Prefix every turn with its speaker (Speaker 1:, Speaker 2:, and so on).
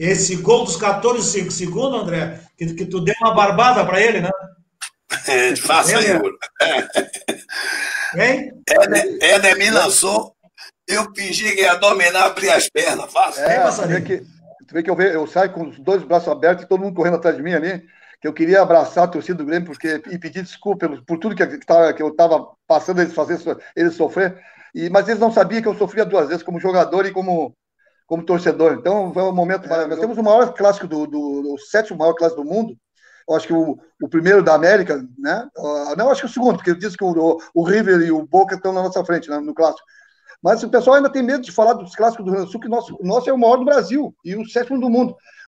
Speaker 1: Esse gol dos 14 segundos, André, que tu deu uma barbada para ele, né?
Speaker 2: Faça aí, Yuri.
Speaker 1: Hein?
Speaker 2: Éder me lançou, eu fingi que ia dominar, abrir as pernas. Faça.
Speaker 3: Tu vê que eu saio com os dois braços abertos e todo mundo correndo atrás de mim ali, que eu queria abraçar a torcida do Grêmio e pedir desculpa por tudo que eu estava passando eles fazer eles sofrer. Mas eles não sabiam que eu sofria duas vezes, como jogador e como torcedor. Então, foi um momento maravilhoso. Nós temos o maior clássico o sétimo maior clássico do mundo. Eu acho que o primeiro da América, né? Não, acho que o segundo, porque eu disse que o River e o Boca estão na nossa frente, né, no clássico. Mas o pessoal ainda tem medo de falar dos clássicos do Rio Grande do Sul, que o nosso é o maior do Brasil e o sétimo do mundo.